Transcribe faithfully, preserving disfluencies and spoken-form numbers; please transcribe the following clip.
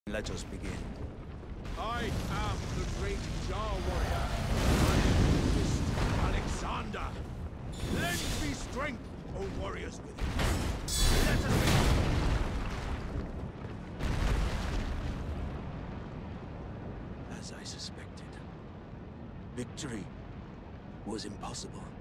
Let us begin. I am the great Jar Warrior. I am Buddhist Alexander. Lend me strength, O warriors within. Let us begin. As I suspected, victory was impossible.